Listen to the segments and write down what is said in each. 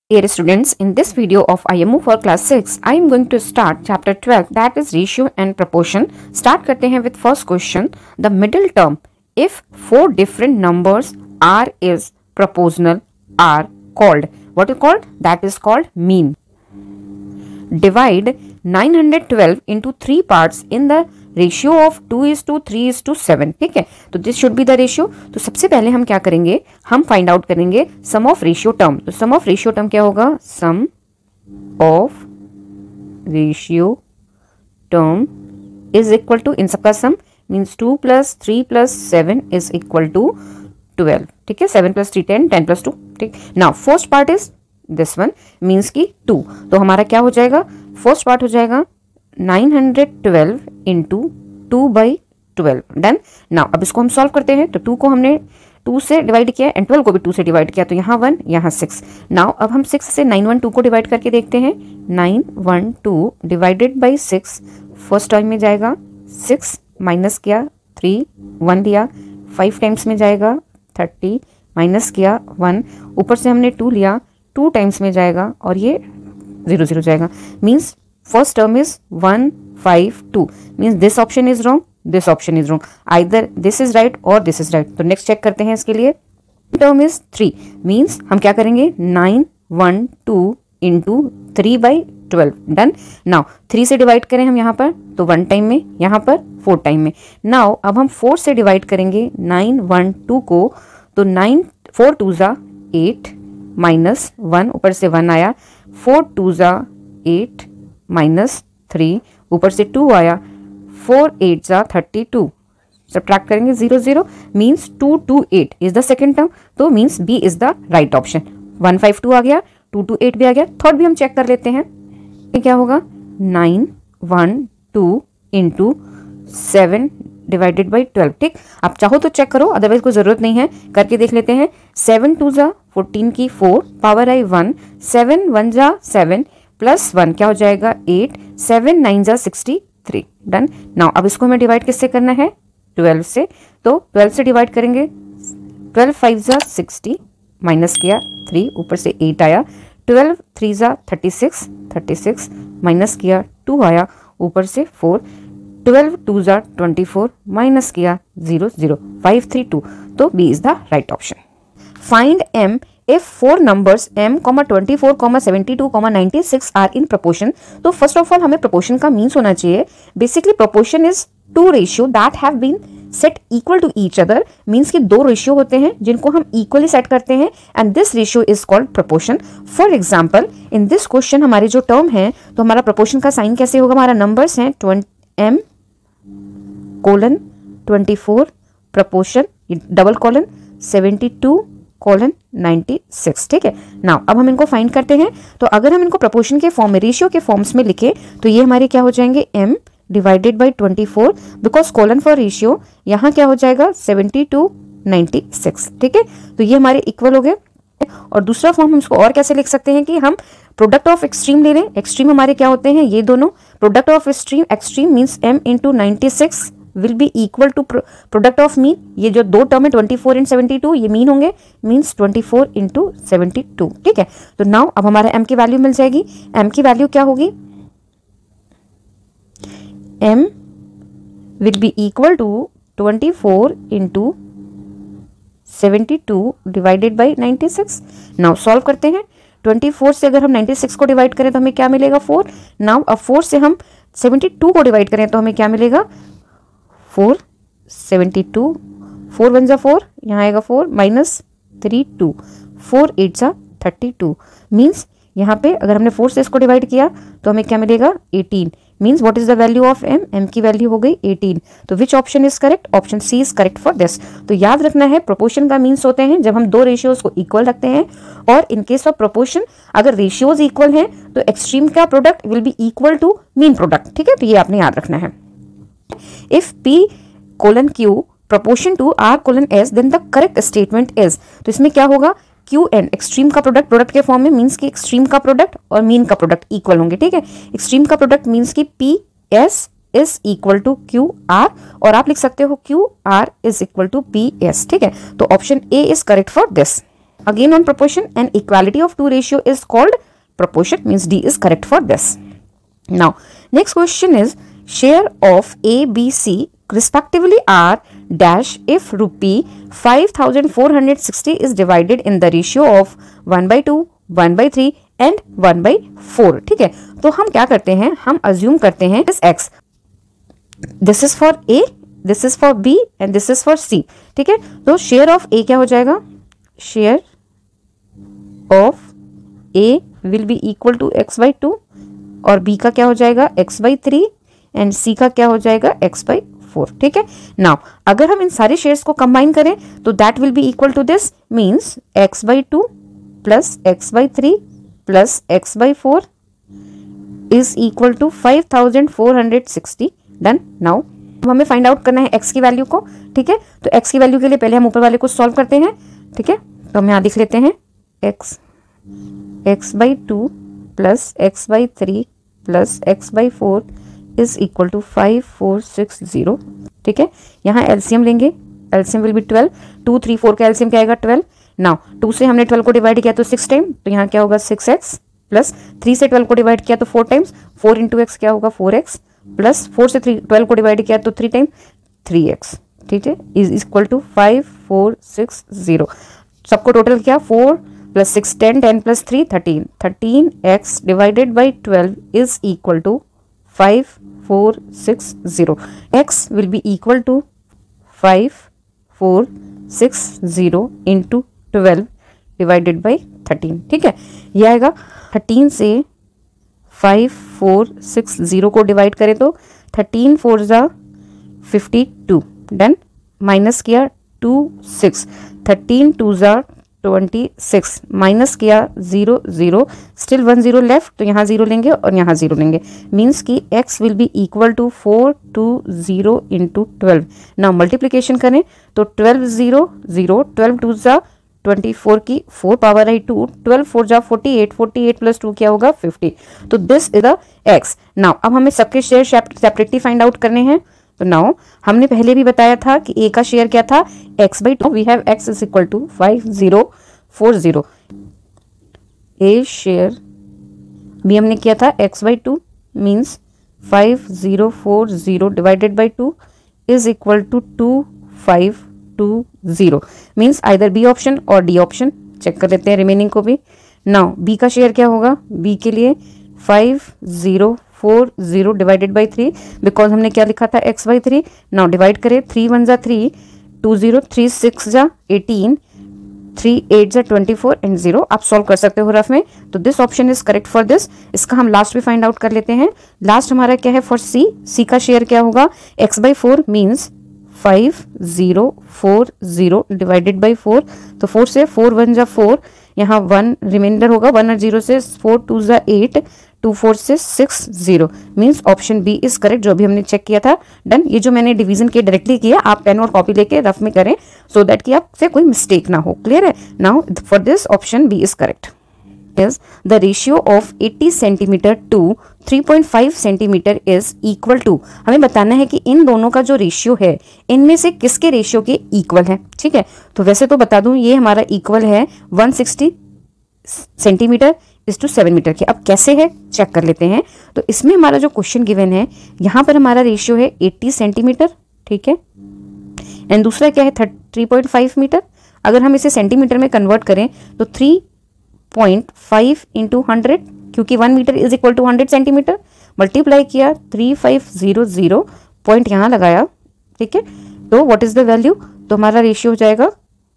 Dear students, in this video of IMO for class 6, I am going to start chapter 12, that is ratio and proportion. Start करते हैं with first question. The middle term, if four different numbers r is proportional, are called. What is called? That is called mean. Divide 912 into three parts in the ratio of 2:3:7. ठीक है, तो this should be the ratio. तो सबसे पहले हम क्या करेंगे, हम फाइंड आउट करेंगे सम ऑफ रेशियो टर्म. तो सम ऑफ रेशियो टर्म क्या होगा, sum of ratio term is equal to, इन सबका sum means 2 + 3 + 7 is equal to 12. ठीक है, 7 + 3 10, 10 + 2. ठीक, now first part is this one means की 2. तो हमारा क्या हो जाएगा, फर्स्ट पार्ट हो जाएगा 912 इंटू 2/12. डन. नाउ अब इसको हम सॉल्व करते हैं. तो 2 को हमने 2 से डिवाइड किया एंड 12 को भी 2 से डिवाइड किया, तो यहाँ 1 यहाँ 6. नाउ अब हम 6 से 912 को डिवाइड करके देखते हैं. 912 डिवाइडेड बाई 6 फर्स्ट टाइम में जाएगा 6, माइनस किया 3, 1 लिया, 5 टाइम्स में जाएगा 30, माइनस किया 1, ऊपर से हमने 2 लिया, 2 टाइम्स में जाएगा और ये 0 0 जाएगा. Means first term is 1 5 2, means this option is wrong, this option is wrong, either this is right or this is right. तो next check करते हैं इसके लिए. term is 3, means हम क्या करेंगे 912 into 3/12. डन. नाउ 3 से डिवाइड करें हम यहाँ पर तो 1 टाइम में, यहाँ पर 4 टाइम में. नाउ अब हम 4 से डिवाइड करेंगे 912 को, तो 9 4 2 ज़ा 8 माइनस 1, ऊपर से 1 आया, 4 2 ज़ा 8 माइनस 3, ऊपर से 2 आया, 4 8 जा 32. सब्ट्रैक्ट करेंगे 0 0, means 228 is the second term. तो means B is the right option. 152 आ गया, 228 भी आ गया. थर्ड भी हम चेक कर लेते हैं. ये क्या होगा, 912 इंटू 7 डिवाइडेड बाई 12. ठीक, आप चाहो तो चेक करो, अदरवाइज कोई जरूरत नहीं है, करके देख लेते हैं. 7 2 जा 14 की 4, पावर आई 1, 7 1 जा 7 प्लस 1 क्या हो जाएगा 8, 7 9 जा 63. डन. नाउ अब इसको हमें डिवाइड किससे करना है, 12 से. तो 12 से डिवाइड करेंगे, 12 5 जा 60, माइनस किया 3, ऊपर से 8 आया, 12 3 जा 36, 36 माइनस किया 2 आया, ऊपर से 4, 12 2 जा 24, माइनस किया 0 0, 5 3 2. तो B is the right option. Find m if four numbers m, 24, 72, 96 are in proportion. तो फर्स्ट ऑफ ऑल हमें proportion का मीन्स होना चाहिए. Basically proportion is two ratio that have been set equal to each other. Means कि 2 ratio होते हैं जिनको हम इक्वली सेट करते हैं and this ratio is called proportion. For example in this question हमारे जो टर्म है, तो हमारा proportion का साइन कैसे होगा, हमारा नंबर्स हैं m colon 24 proportion double colon 72 colon 96. ठीक है. नाउ अब हम इनको फाइंड करते हैं. तो अगर हम इनको प्रोपोर्शन के फॉर्म में, रेशियो के फॉर्म्स में लिखे, तो ये हमारे क्या हो जाएंगे, m divided by 24, because colon for ratio यहाँ क्या हो जाएगा 72 96. ठीक है, तो ये हमारे इक्वल हो गए. और दूसरा फॉर्म हम इसको और कैसे लिख सकते हैं कि हम प्रोडक्ट ऑफ एक्सट्रीम ले लें. एक्सट्रीम हमारे क्या होते हैं, ये दोनों. Product of extreme means m into 96 will be equal to product of mean. ये जो 2 टर्म है 24 एंड 72, ये मीन होंगे, मीन्स 24 इंटू 72. ठीक है. तो नाउ अब हमारा m की वैल्यू मिल जाएगी. m की वैल्यू क्या होगी, m will be equal to 24 into 72 divided by 96. Now solve करते हैं. 24 से अगर हम 96 को डिवाइड करें तो हमें क्या मिलेगा 4. नाउ अब 4 से हम 72 को डिवाइड करें तो हमें क्या मिलेगा 4, 72, 4 1 जा 4, यहाँ आएगा 4, माइनस 3 2, 4 8 जा 32. मीन्स यहाँ पे अगर हमने 4 से इसको डिवाइड किया तो हमें क्या मिलेगा 18. Means what is the value of m, m की वैल्यू हो गई 18. तो which option is correct, option C is correct for this. तो याद रखना है, प्रोपोर्शन का मीन्स होते हैं जब हम 2 रेशियोज को इक्वल रखते हैं, और इन केस ऑफ प्रोपोर्शन अगर रेशियोज इक्वल हैं तो एक्सट्रीम का product will be equal to mean product. ठीक है, तो ये आपने याद रखना है. If P colon Q proportion to R colon S, then the correct statement is. तो इसमें क्या होगा, Q N एक्सट्रीम का प्रोडक्ट, प्रोडक्ट के फॉर्म में मीन्स कि एक्सट्रीम का प्रोडक्ट और मीन का प्रोडक्ट इक्वल होंगे. ठीक है, एक्सट्रीम का प्रोडक्ट मीन्स कि P S is equal to Q R, और आप लिख सकते हो Q R is equal to P S. ठीक है, तो option A is correct for this. Again on proportion, an equality of two ratio is called proportion, means D is correct for this. Now next question is share of A, B, C respectively are dash if rupee 5460 is divided in the ratio of 1/2, 1/3 and 1/4. ठीक है, तो हम क्या करते हैं, हम assume करते हैं this x, this is for A, this is for B and this is for C. ठीक है, तो शेयर ऑफ A क्या हो जाएगा, share of A will be equal to x/2 और B का क्या हो जाएगा x/3 एंड C का क्या हो जाएगा x/4. ठीक है, नाउ अगर हम इन सारे शेयर्स को कंबाइन करें तो that will be equal to this, means x/2 plus x/3 plus x/4 is equal to 5460. Done. Now हमें फाइंड आउट करना है x की वैल्यू को. ठीक है, तो x की वैल्यू के लिए पहले हम ऊपर वाले को सॉल्व करते हैं. ठीक है, तो हम यहाँ लिख लेते हैं x/2 plus x/3 plus x/4 is equal to 5460. ठीक है, यहाँ एलसीएम लेंगे, एलसीएम विल बी 12. 2, 3, 4 का एलसीएम क्या आएगा 12. नाउ 2 से हमने 12 को डिवाइड किया तो 6 टाइम, तो यहाँ क्या होगा 6x प्लस 3 से 12 को डिवाइड किया तो 4 टाइम्स, 4 इंटू एक्स क्या होगा 4x प्लस 4 से 12 को डिवाइड किया तो 3 टाइम 3x. ठीक है, इज इक्वल टू 5460. सबको टोटल किया 4 plus 6 10, 10 plus 3 13, 13x divided by 12 is equal to 5460. x will be equal to 5460 into 12 divided by 13. ठीक है, ये आएगा 13 से 5460 को डिवाइड करें तो 13 4 जा 52. डन. माइनस किया 2 6, 13 2 जा 26, माइनस किया 0 0, स्टिल 1 0 लेफ्ट, तो यहाँ 0 लेंगे और यहाँ 0 लेंगे, मीन्स कि x will be equal to 420 into 12. Now multiplication करें तो 12 0 0, 12 2 जा 24 की 4 पावर आई 2, 12 4 जा 48, 48 प्लस 2 क्या होगा 50. तो this is the x. Now अब हमें सबके शेयर सेपरेटली फाइंड आउट करने हैं. तो नाउ हमने पहले भी बताया था कि A का शेयर क्या था x/2. We have x is equal to 5040. A share भी हमने किया था x/2, means 5040 divided by 2 is equal to 2520, means either B option और D ऑप्शन. चेक कर लेते हैं रिमेनिंग को भी. नाउ B का शेयर क्या होगा, B के लिए 5040 डिवाइडेड बाई 3, बिकॉज हमने क्या लिखा था x/3. नाउ डिवाइड करें, 3 1 जा 3, 2 0, 3 6 जा 18, 3 8 जा 24 एंड 0. आप सॉल्व कर सकते हो रफ में. तो this option is correct for this. इसका हम लास्ट भी फाइंड आउट कर लेते हैं. लास्ट हमारा क्या है फॉर C. C का शेयर क्या होगा x/4, मीन्स 5040 डिवाइडेड बाई 4. तो 4 से 4 1 जा 4, यहाँ 1 रिमाइंडर होगा, 1 और 0 से 4 2 जा 8, 2 4 से 6 0, means option B is correct, जो भी हमने चेक किया था. डन. ये जो मैंने डिवीजन के डायरेक्टली किया, आप पेन और कॉपी लेके रफ में करें सो दैट कि आपसे कोई मिस्टेक ना हो. क्लियर है. Now for this option B is correct. is the ratio of 80 centimeter to 3.5 centimeter is equal to. हमें बताना है कि इन दोनों का जो रेशियो है इनमें से किसके रेशियो के इक्वल है. ठीक है, तो वैसे तो बता दूं ये हमारा इक्वल है 160 सेंटीमीटर इज टू 7 मीटर के. अब कैसे है चेक कर लेते हैं. तो इसमें हमारा जो क्वेश्चन गिवन है, यहाँ पर हमारा रेशियो है 80 सेंटीमीटर. ठीक है, एंड दूसरा क्या है 3.5 मीटर. अगर हम इसे सेंटीमीटर में कन्वर्ट करें तो 3.5 इंटू 100, क्योंकि 1 metre is equal to 100 centimetre, multiply किया 3500 पॉइंट यहाँ लगाया. ठीक है, तो व्हाट इज द वैल्यू, तो हमारा रेशियो हो जाएगा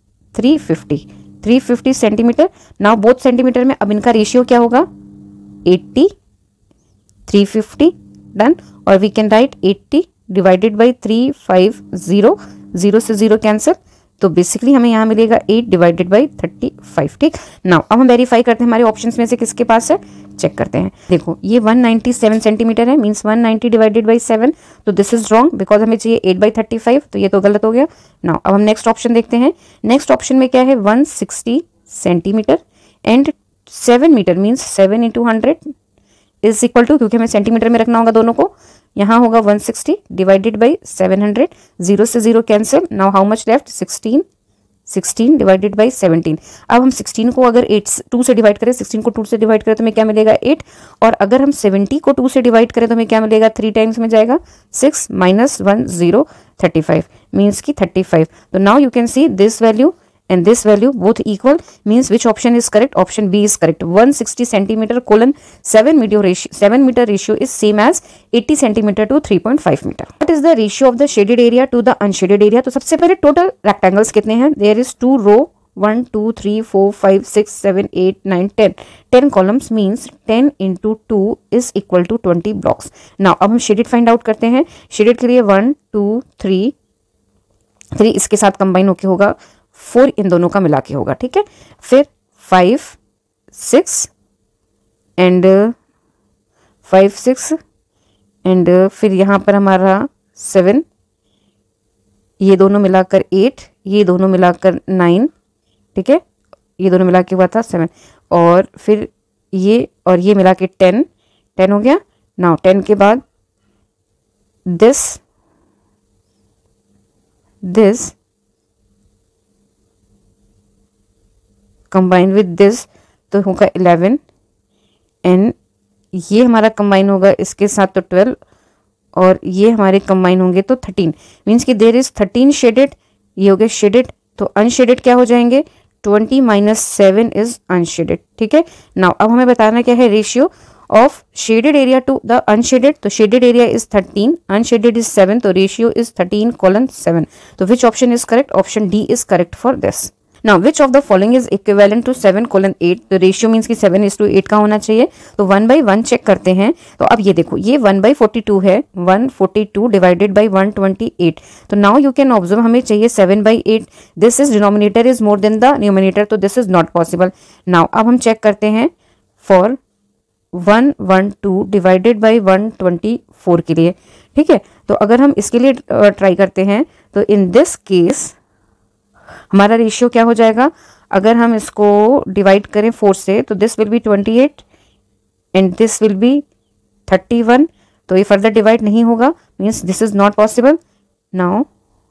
350 सेंटीमीटर. नाउ बोथ सेंटीमीटर में अब इनका रेशियो क्या होगा 80 350. डन. और we can write 80 divided by 350, 0 से 0 कैंसिल, तो बेसिकली हमें यहाँ मिलेगा 8 डिवाइडेड बाई 35. ठीक. नाउ अब हम वेरीफाई करते हैं हमारे ऑप्शंस में से किसके पास है. चेक करते हैं. देखो ये 197 सेंटीमीटर है, मींस 190 डिवाइडेड बाई 7, तो दिस इज रॉन्ग बिकॉज हमें चाहिए 8/35, तो ये तो गलत हो गया. नाउ अब हम नेक्स्ट ऑप्शन देखते हैं. नेक्स्ट ऑप्शन में क्या है 160 centimetre and 7 metre, means 7 into 100 is equal to, क्योंकि हमें सेंटीमीटर में रखना होगा दोनों को, यहाँ होगा 160 डिवाइडेड बाई 700, 0 से 0 cancel. Now how much left 16 16 divided by 17। अब हम 16 को अगर 2 से डिवाइड करें, 16 को 2 से डिवाइड करें तो हमें क्या मिलेगा 8, और अगर हम 70 को 2 से डिवाइड करें तो हमें क्या मिलेगा 3 टाइम्स में जाएगा 6 माइनस 1 0 35 मीन्स की 35। तो now you can see this value and this value both equal, means which option is correct? Option B is correct. 160 centimeter colon 7 meter ratio is same as 80 centimeter to 3.5 meter. What is the ratio of the shaded area to the unshaded area? तो सबसे पहले total rectangles कितने हैं? There is 2 row 1 2 3 4 5 6 7 8 9 10 columns means 10 into 2 is equal to 20 blocks. Now अब हम shaded find out करते हैं. shaded के लिए 1 2 3 इसके साथ कंबाइन होके होगा 4 इन दोनों का मिला के होगा, ठीक है. फिर 5 6 एंड 5 6 एंड फिर यहाँ पर हमारा 7, ये दोनों मिलाकर 8, ये दोनों मिलाकर 9, ठीक है, ये दोनों मिला के हुआ था 7, और फिर ये और ये मिला के 10 हो गया. नाउ 10 के बाद दिस कंबाइन विद दिस तो होगा 11, एंड ये हमारा कंबाइन होगा इसके साथ तो 12, और ये हमारे कंबाइन होंगे तो 13, मीन्स कि देयर इज 13 शेडेड. ये हो गए शेडेड. तो अनशेडेड क्या हो जाएंगे? 20 माइनस 7 इज अनशेडेड, ठीक है. नाउ अब हमें बताना क्या है ratio of shaded area to the unshaded. तो shaded area is 13, unshaded is 7, तो रेशियो इज 13:7. तो which option is correct? Option D is correct for this. Now which of the following is equivalent to 7:8? तो ratio means कि 7:8 का होना चाहिए. तो 1/1 check करते हैं. तो अब ये देखो, ये 1/42 है, 142 डिवाइडेड बाई 128. तो नाउ यू कैन ऑब्जर्व हमें चाहिए 7/8. This is denominator is more than the numerator, तो this is not possible. Now अब हम चेक करते हैं फॉर 112 डिवाइडेड बाई 124 के लिए, ठीक है. तो अगर हम इसके लिए ट्राई करते हैं तो इन दिस केस हमारा रेशियो क्या हो जाएगा? अगर हम इसको डिवाइड करें 4 से तो this will be 28 and this will be 31. तो ये फर्दर डिवाइड नहीं होगा, means this is not possible. Now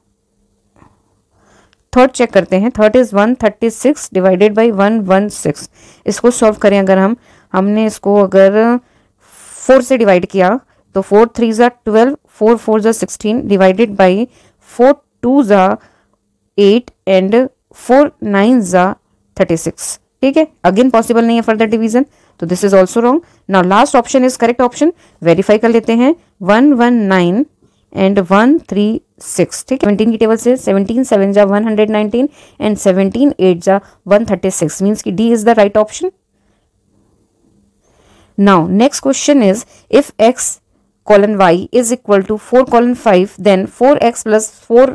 third check करते हैं. Third is 136 divided by 116. इसको सॉल्व करें. अगर हमने इसको अगर 4 से डिवाइड किया तो 4 3 12, 4 4 16 डिवाइडेड बाई 4 2 8 एंड 4 9 36, ठीक है. अगेन पॉसिबल नहीं है फर्दर डिवीजन, तो this is also wrong. Now last option is correct option. Verify कर लेते हैं. 119 एंड 136, ठीक है. 17 की टेबल से 17 7 119 एंड 17 8 136, मीन्स की D is the right option. Now next question is if x colon y is equal to 4 colon 5 then 4x plus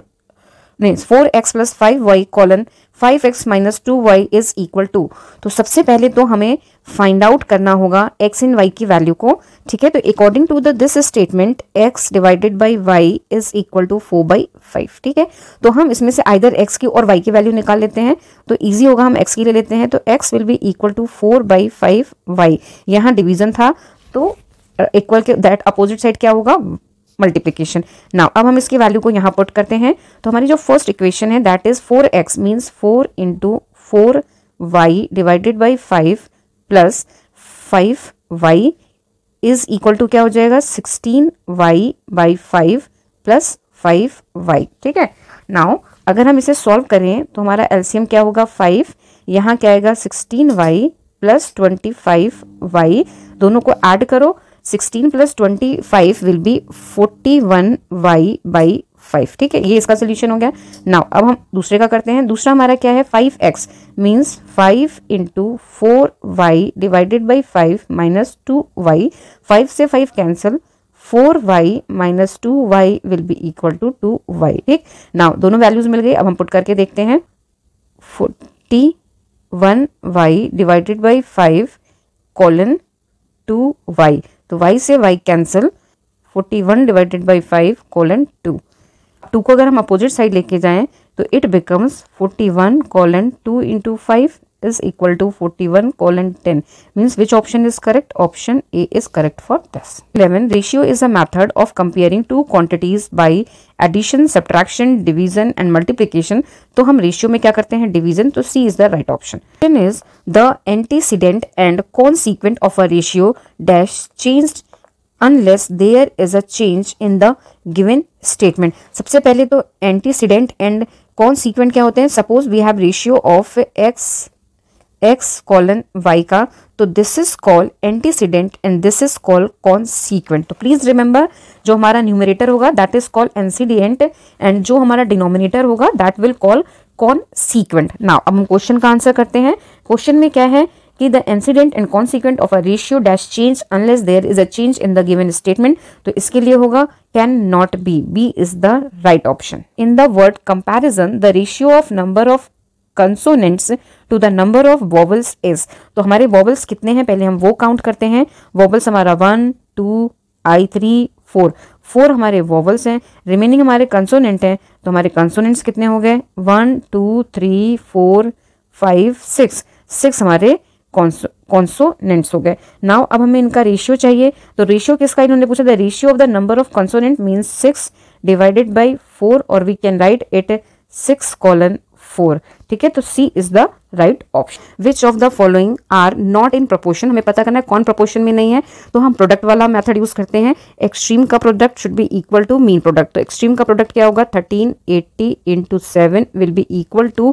5y colon 5x minus 2y is equal to. तो सबसे पहले तो हमें find out करना होगा x इन y की value को, ठीक है. तो according to the this statement x divided by y is equal to 4/5, ठीक है. तो हम इसमें से आइदर x की और y की वैल्यू निकाल लेते हैं, तो इजी होगा. हम x की ले लेते हैं, तो x will be equal to 4/5y. यहाँ डिवीजन था तो इक्वल के दैट अपोजिट साइड क्या होगा? मल्टीप्लीकेशन. नाउ अब हम इसकी वैल्यू को यहाँ पुट करते हैं. तो हमारी जो फर्स्ट इक्वेशन है that is 4x means 4 into 4y divided by 5 plus 5y is equal to क्या हो जाएगा? 16y बाई 5 प्लस 5y, ठीक है. नाउ अगर हम इसे सॉल्व करें तो हमारा एलसीएम क्या होगा? 5, यहाँ क्या आएगा? 16y plus 25y. दोनों को ऐड करो. 16 plus 25 will be 41y by 5, ठीक है. ये इसका सोल्यूशन हो गया. नाउ अब हम दूसरे का करते हैं. दूसरा हमारा क्या है? 5x means 5 into 4y divided by 5 minus 2y. 5 से 5 cancel, 4y minus 2y will be equal to 2y, ठीक. नाउ दोनों वैल्यूज मिल गई. अब हम पुट करके देखते हैं. 41y divided by 5 colon 2y. तो y से y cancel, 41 divided by 5 colon 2. 2 को अगर हम अपोजिट साइड लेके जाएं तो it becomes 41 colon 2 into 5 is equal to 41:10 means which option is correct? Option A is correct for this. 11. Ratio is a method of comparing two quantities by addition, subtraction, division and multiplication. तो हम ratio में क्या करते हैं? Division. तो C is the right option. Question is the antecedent and consequent of a ratio dash changed unless there is a change in the given statement. सबसे पहले तो antecedent and consequent क्या होते हैं? Suppose we have ratio of x colon y का, तो this is called antecedent and this is called consequent. तो please remember जो हमारा numerator होगा that is called antecedent and जो हमारा denominator होगा that will call consequent. Now अब हम क्वेश्चन का आंसर करते हैं. क्वेश्चन में क्या है कि the antecedent and consequent of a ratio dash change unless there is a change in the given statement. तो इसके लिए होगा can not be. B is the right option. In the word comparison, the ratio of number of consonants to the number of vowels is. तो हमारे vowels कितने हैं पहले हम वो काउंट करते हैं. vowels हमारा 1 2 I3 4 4 हमारे vowels हैं. रिमेनिंग हमारे कंसोनेंट हैं. तो हमारे कंसोनेंट्स कितने हो गए? 1 2 3 4 5 6 6 हमारे कॉन्सोनेंट्स हो गए. नाउ अब हमें इनका रेशियो चाहिए. तो रेशियो किसका इन्होंने पूछा? The ratio of the number of consonant means 6 divided by 4 और वी कैन राइट इट 6:4. ठीक है, तो C is the right option. Which of the following are not in proportion. हमें पता करना है कौन प्रोपोर्शन में नहीं है. तो हम प्रोडक्ट वाला मेथड यूज करते हैं. एक्सट्रीम का product should be equal to mean product. तो एक्सट्रीम का प्रोडक्ट क्या होगा? 1380 into 7 will be equal to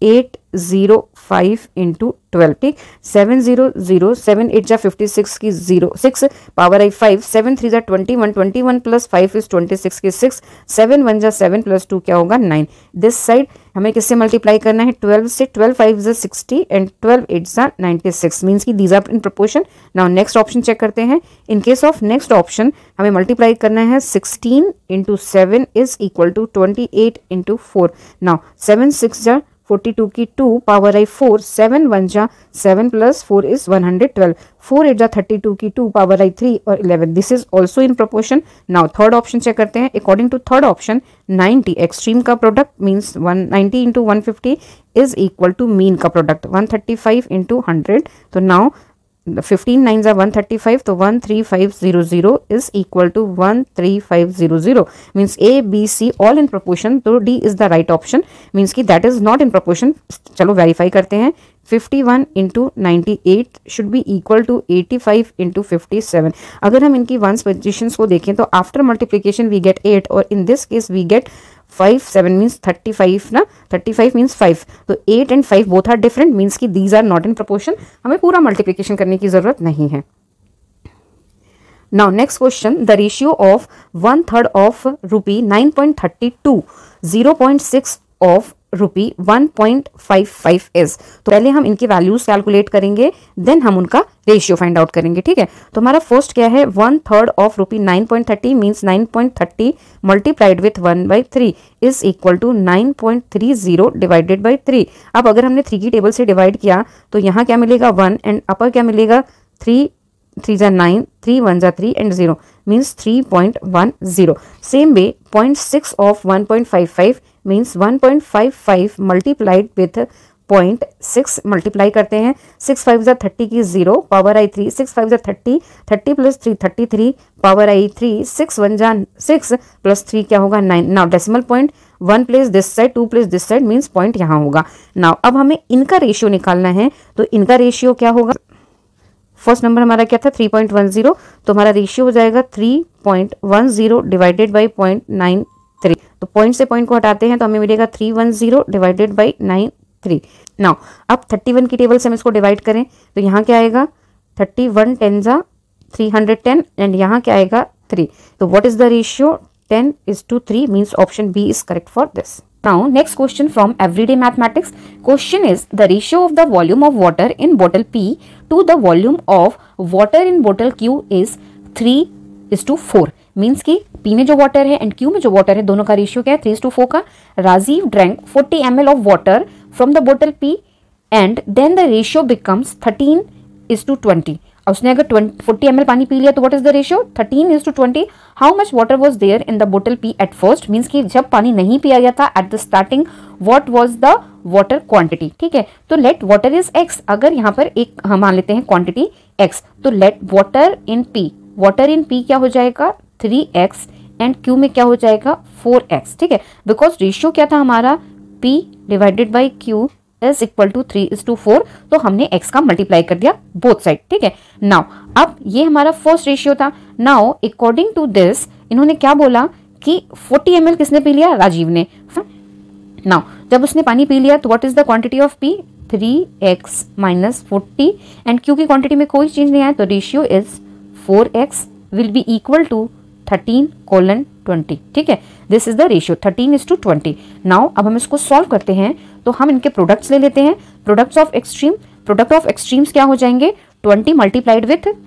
805 into 12. ठीक, 700 7 8 जा 56 की 0 6 पावर आई 5 7 3 जा 21 21 प्लस 5 इज 26 की 6 7 1 जा 7 प्लस 2 क्या होगा? 9. दिस साइड हमें किससे मल्टीप्लाई करना है? 12 से. 12 5 जा 60 एंड 12 8 जा 96 मीन्स की these are in proportion. Now next option check करते हैं. In case of next option हमें मल्टीप्लाई करना है 16 into 7 is equal to 28 into 4. Now 7 6 जा 42 की 2 पावर आई 4 7 1 जा 7 प्लस 4 इज 112 4 8 जा 32 की 2 पावर आई 3 और 11. This is also in proportion. Now third option check करते हैं. According to third option 90 extreme का product means 190 into 150 is equal to mean का प्रोडक्ट 135 इंटू 100. तो नाउ 15 9 जा 135 तो 13500 is equal to 13500 means A B C all in proportion. तो D is the right option means कि that is not in proportion. चलो verify करते हैं. 51 into 98 should be equal to 85 into 57. अगर हम इनकी वंस पोजिशंस को देखें तो आफ्टर मल्टीप्लीकेशन वी गेट 8 और in this case we get 5 7 means 35 ना 35 मीन्स 5. तो 8 and 5 both are different means की these are not in proportion. हमें पूरा मल्टीप्लीकेशन करने की जरूरत नहीं है. Now next question. The ratio of 1/3 of rupee 9.32 0.6 of rupee 1.55 is. तो पहले हम इनकी वैल्यूज कैलकुलेट करेंगे देन हम उनका रेशियो फाइंड आउट करेंगे. ठीक है, तो हमारा फर्स्ट क्या है? 1/3 of rupee 9.30 means 9.30 multiplied with 1/3 is equal to 9.30 divided by 3. अब अगर हमने 3 की टेबल से डिवाइड किया तो यहाँ क्या मिलेगा? 1 एंड अपर क्या मिलेगा? 3 3 जा 9 3 1 जा 3 and 0 means 3.10. Same way 0.6 of 1.55 means 1.55 multiplied with 0.6 multiply करते हैं. 6 5 जा 30 की 0 पावर आई 3 6 5 जा 30 30 प्लस 3 33 पावर आई 3 6 1 जा 6 प्लस 3 क्या होगा? 9. Now decimal point 1 place this side 2 place this side means point यहाँ होगा. नाउ अब हमें इनका रेशियो निकालना है. तो इनका रेशियो क्या होगा? फर्स्ट नंबर हमारा क्या था? 3.10. तो हमारा रेशियो हो जाएगा 3.10 डिवाइडेड बाई 0.93. तो पॉइंट से पॉइंट को हटाते हैं तो हमें मिलेगा 310 डिवाइडेड बाई 93. नाउ अब 31 की टेबल से हम इसको डिवाइड करें तो यहाँ क्या आएगा? 31 10 जा 310 एंड यहाँ क्या आएगा? 3. तो what is the ratio? 10:3 means option B is correct for this. Now next question from everyday mathematics. Question is the ratio of the volume of water in bottle P to the volume of water in bottle Q is 3:4. Means कि P में जो water है and Q में जो water है दोनों का ratio क्या है? 3:4 का. Rajiv drank 40 ml of water from the bottle P and then the ratio becomes 13:20. उसने अगर 40 ml पानी पी लिया तो what is the ratio 13:20. How much water was there in the बोतल पी एट फर्स्ट, मींस कि जब पानी नहीं पिया गया था at the starting what was the water quantity. ठीक है, तो लेट वाटर इज x. अगर यहाँ पर एक हम मान लेते हैं क्वांटिटी x, तो let water in p. Water in p क्या हो जाएगा 3x एंड q में क्या हो जाएगा 4x. ठीक है, बिकॉज रेशियो क्या था हमारा p divided by q is equal to 3:4. तो हमने x का मल्टीप्लाई कर दिया बोथ साइड. ठीक है, नाउ अब ये हमारा फर्स्ट रेशियो था. नाउ अकॉर्डिंग टू दिस इन्होंने क्या बोला कि 40 ml किसने पी लिया, राजीव ने. नाउ जब उसने पानी पी लिया तो what is the quantity of p 3x minus 40 and q की क्वांटिटी में कोई चेंज नहीं आया, तो ratio is 4x will be equal to 13:20. ठीक है, this is the ratio 13:20. Now अब हम इसको सॉल्व करते हैं तो हम इनके प्रोडक्ट्स ले लेते हैं. Products of extreme, product of extremes क्या हो जाएंगे 20 multiplied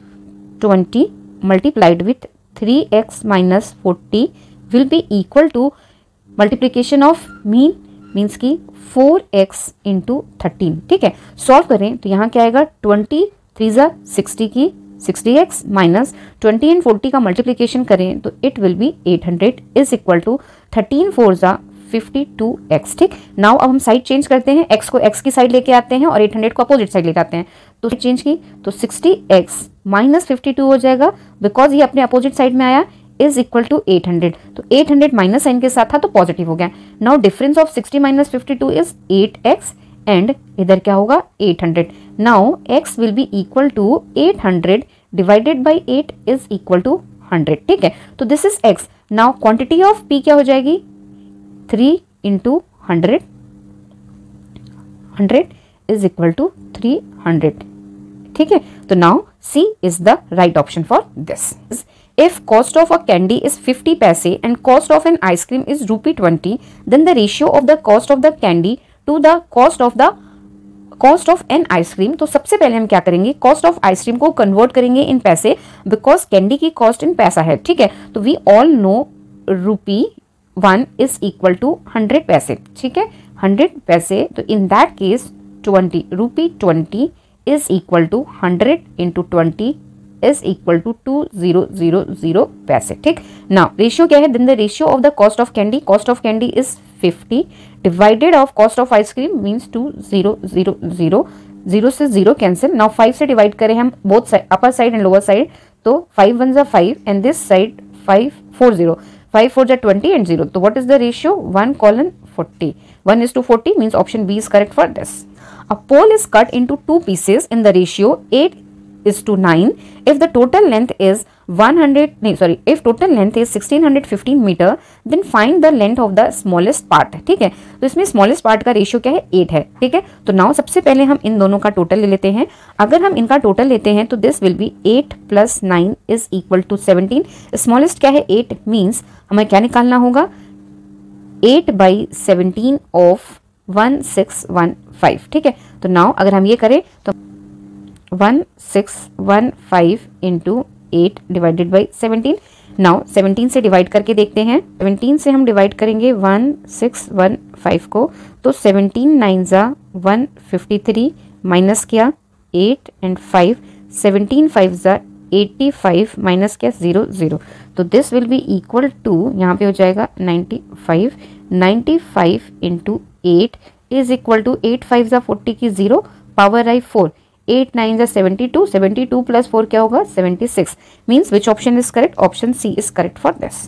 with 3x minus 40 will be equal to multiplication of mean means की 4x इंटू 13. ठीक है, सॉल्व करें तो यहाँ क्या आएगा 20 3 60 की 60x माइनस 20 एंड 40 का मल्टीप्लीकेशन करें तो it will be 800 is equal to 13 4 52x. ठीक, नाउ अब हम साइड चेंज करते हैं, x को x की साइड लेके आते हैं और 800 को अपोजिट साइड लेके आते हैं. तो चेंज की तो 60x माइनस 52 हो जाएगा बिकॉज ये अपने अपोजिट साइड में आया इज इक्वल टू 800. तो 800 माइनस साइन के साथ था तो पॉजिटिव हो गया. Now difference of 60 minus 52 is 8x and इधर क्या होगा 800. Now x will be equal to 800 divided by 8 is equal to 100. ठीक है, तो this is x. Now quantity of p क्या हो जाएगी 3 इंटू 100 इज इक्वल टू 300. ठीक है, तो now C is the right option for this. If cost of a candy is 50 paise and cost of an ice cream is ₹20, then the ratio of the cost of the candy to the cost of an ice cream. तो सबसे पहले हम क्या करेंगे cost of ice cream को convert करेंगे in पैसे because candy की cost in पैसा है. ठीक है, तो we all know ₹1 is equal to 100 पैसे. ठीक है, 100 पैसे, तो in that case 20 is equal to 100 into 20 is equal to 2000 पैसे. ठीक, नाउ रेशियो क्या है then the ratio of the cost of candy is 50 divided of cost of ice cream means 2000. 0 से 0 कैंसिल. नाउ 5 से डिवाइड करें हम both side upper side and lower side तो 5 1 जा 5 एंड दिस साइड 5 4 0 5 4 जा 20 एंड 0. तो what is the ratio 1:40. 1:40 means option B is correct for this. A pole is cut into 2 pieces in the ratio 8:9 if the total length is if total length is 1615 meter then find the length of the smallest part. ठीक है, तो इसमें smallest part का ratio क्या है 8 है. ठीक है, तो नाउ सबसे पहले हम इन दोनों का टोटल ले लेते हैं. अगर हम इनका टोटल लेते हैं तो this will be 8 + 9 is equal to 17. Smallest क्या है 8 मीन्स हमें क्या निकालना होगा 8/17 ऑफ 1615. ठीक है, तो नाउ अगर हम ये करें तो 1615 इंटू 8 डिवाइडेड बाई 17. नाउ 17 से डिवाइड करके देखते हैं. 17 से हम डिवाइड करेंगे 1615 को तो 17 9 जा 153 माइनस किया 8 एंड 5 17 5 जा 85 माइनस किया 0 0. तो this will be equal to यहाँ पे हो जाएगा 95 इंटू 8 इज इक्वल टू 8 5 जा 40 की 0 पावर आई 4 8 9 जा 72 72 प्लस 4 क्या होगा 76. Means which option is correct option C is correct for this.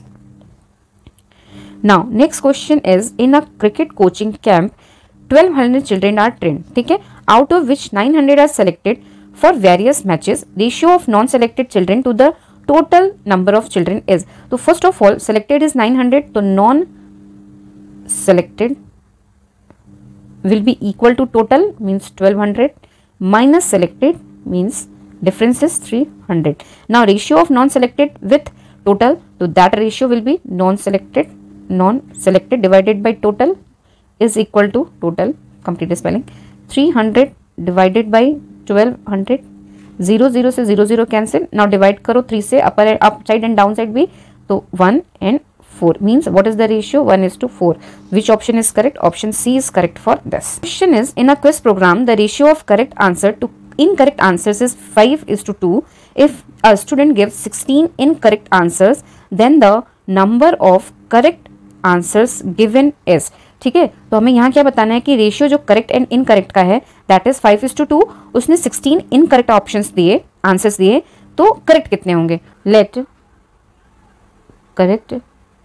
Now next question is in a cricket coaching camp 1200 children are train. ठीक है, out of which 900 are selected for various matches. Ratio of non selected children to the total number of children is. तो first of all selected is 900 तो non selected will be equal to total means 1200 minus selected means difference is 300. Now ratio of non-selected with total, so that ratio will be non-selected divided by total is equal to total. Complete spelling 300 divided by 1200. 0 0 से 0 0 cancel. Now divide करो 3 से upper side and down side भी तो 1 and 4 means what is the ratio 1:4. Which option is correct? Option C is correct for this. Question is in a quiz program the ratio of correct answer to incorrect answers is 5:2. If a student gives 16 incorrect answers, then the number of correct answers given is. ठीक है, तो हमें यहाँ क्या बताना है कि ratio जो करेक्ट एंड इनकरेक्ट का है दैट इज 5:2. उसने 16 इनकरेक्ट ऑप्शंस दिए, आंसर्स दिए, तो करेक्ट कितने होंगे? Let correct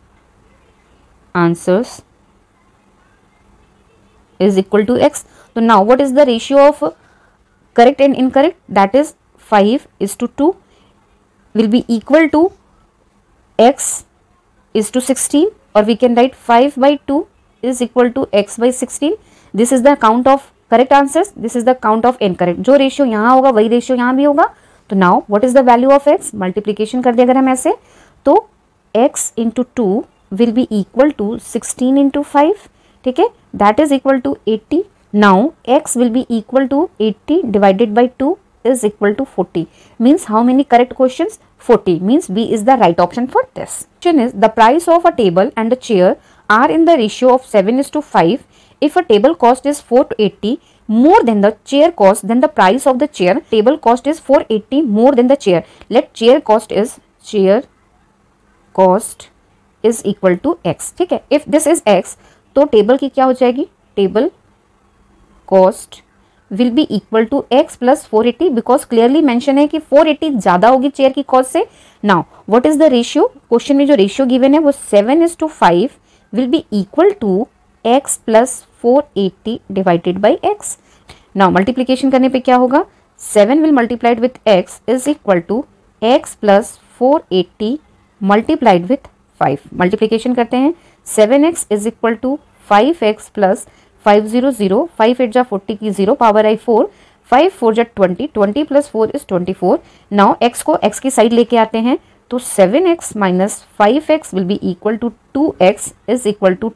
answers is equal to x. So now what is the ratio of correct and incorrect? That is 5:2 will be equal to x is to 16, or we can write 5/2 is equal to x by 16. This is the count of correct answers, this is the count of incorrect. जो ratio यहाँ होगा वही ratio यहाँ भी होगा. तो now what is the value of x? Multiplication कर दिया अगर हम ऐसे, तो x into 2 will be equal to 16 into 5. ठीक है, that is equal to 80. Now x will be equal to 80 divided by 2 is equal to 40. Means how many correct questions? 40. Means B is the right option for this. Question is, the price of a table and a chair are in the ratio of 7:5. If a table cost is 480 more than the chair cost, then the price of the chair. Table cost is 480 more than the chair. Let chair cost is equal to x. ठीक है, if this is x, तो table की क्या हो जाएगी? Table cost will be equal to x plus 480, because clearly mention है कि 480 ज्यादा होगी चेयर की कॉस्ट से. Now what is the ratio? Question में जो रेशियो गिवन है वो 7:5 will be equal to x plus 480 divided by x. Now multiplication करने पे क्या होगा? 7 will multiplied with x is equal to x plus 480 multiplied with 5. Multiplication करते हैं. 7x is equal to 5x plus 500, 5 8 जा 40 की 0 पावर आई 4, 5 4 जा 20, 20 प्लस 4 is 24. नाउ x को x की साइड लेके आते हैं, तो 7x minus 5x will be equal to 2x is equal to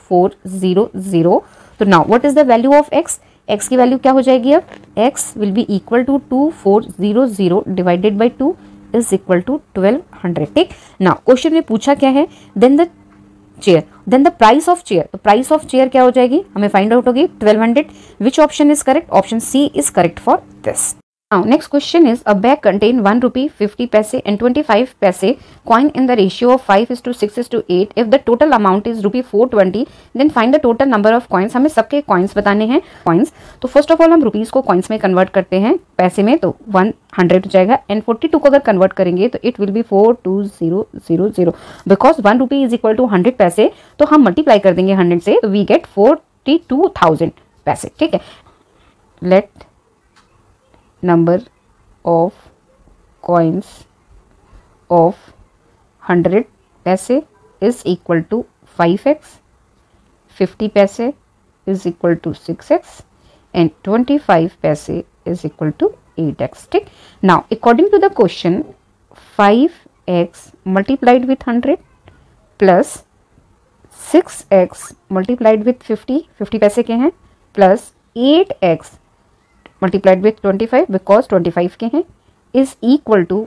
2400. तो now what is the value of x? x की वैल्यू क्या हो जाएगी अब? x will be equal to 2400 divided by 2 is equal to 1200. ठीक, नाउ क्वेश्चन में पूछा क्या है? Then the chair, then the price of chair. तो प्राइस ऑफ चेयर क्या हो जाएगी? हमें फाइंड आउट होगी 1200. Which option is correct? Option C is correct for this. Now next question is, a bag contain 1 rupee, 50 paise and 25 paise coin in the ratio of 5:6:8. If the total amount is rupee 420, then find the total number of coins. हमें सबके coins बताने हैं. coins, तो first of all हम rupees को coins में convert करते हैं पैसे में, तो 100 हो जाएगा, and 42 को अगर convert करेंगे तो it will be 42000. because 1 rupee is equal to 100 पैसे, तो हम multiply कर देंगे 100 से, तो we get 42,000 पैसे. ठीक है, let number of coins of 100 paise is equal to 5x, 50 paise is equal to 6x and 25 paise is equal to 8x. ठीक, now according to the question, 5x multiplied with 100 plus 6x multiplied with 50, 50 पैसे के हैं, plus 8x multiplied with 25 because 25 के हैं, is equal to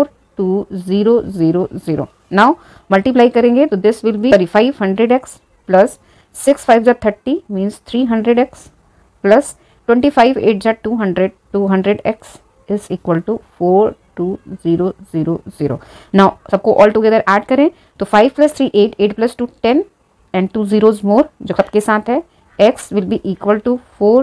42000. now multiply करेंगे तो this will be 500x plus 6 5 30 means 300x plus 25 8 200, 200x is equal to 42000. now सबको all together add करें तो 5 plus 3 8, 8 plus 2 10 and 2 zeros more जो कब के साथ है, x will be equal to